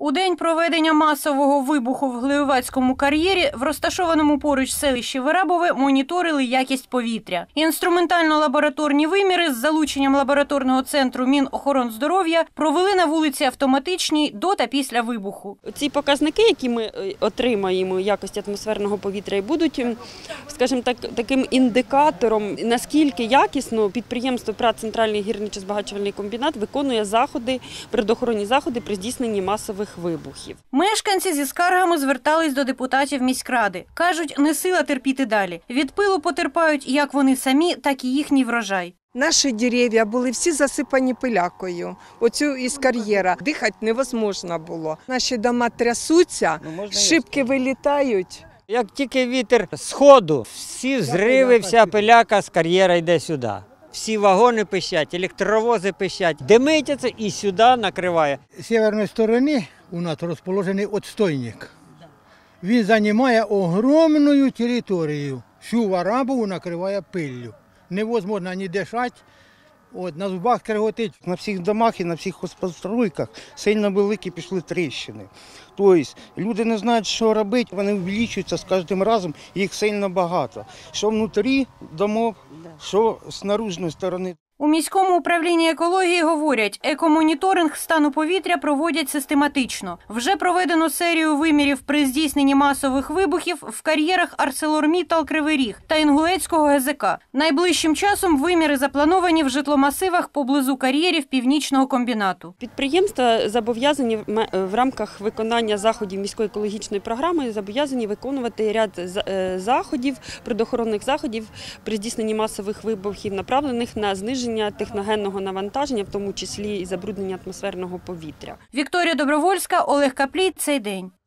У день проведення масового вибуху в Глеєвацькому кар'єрі в розташованому поруч селищі Вирабове моніторили якість повітря. Інструментально-лабораторні виміри з залученням лабораторного центру Мінохорондздоров'я провели на вулиці Автоматичній до та після вибуху. Ці показники, які ми отримаємо якості атмосферного повітря, будуть, скажімо так, таким індикатором, наскільки якісно підприємство ПрАТ «Центральний гірничо-збагачувальний комбінат» виконує природоохоронні заходи при здійсненні масових вибухів. Мешканці зі скаргами звертались до депутатів міськради. Кажуть, не сила терпіти далі. Від пилу потерпають як вони самі, так і їхній врожай. Наші дерев'я були всі засипані пилякою. Оцю із кар'єра. Дихати невозможно було. Наші дома трясуться, шибки вилітають. Як тільки вітер з сходу, всі взриви, вся пиляка з кар'єра йде сюди. Всі вагони пищать, електровози пищать, димиться і сюди накриває. З северної сторони у нас розположений отстойник. Він займає огромну територію. Всю Варабову накриває пиллю. Невозможно ні дишати, на зубах скреготить. На всіх домах і на всіх госпостройках сильно великі пішли тріщини. Тобто люди не знають, що робити, вони збільшуються з кожним разом, їх сильно багато. Що внутрі домов, що з наружної сторони. У міському управлінні екології говорять, екомоніторинг стану повітря проводять систематично. Вже проведено серію вимірів при здійсненні масових вибухів в кар'єрах «Арселормітал» Кривий Ріг та Інгулецького ГЗК. Найближчим часом виміри заплановані в житломасивах поблизу кар'єрів Північного комбінату. Підприємства зобов'язані в рамках виконання заходів міської екологічної програми зобов'язані виконувати ряд заходів, природоохоронних заходів при здійсненні масових вибухів, направлених на зниження техногенного навантаження, в тому числі і забруднення атмосферного повітря. Вікторія Добровольська, Олег Каплій. Цей день.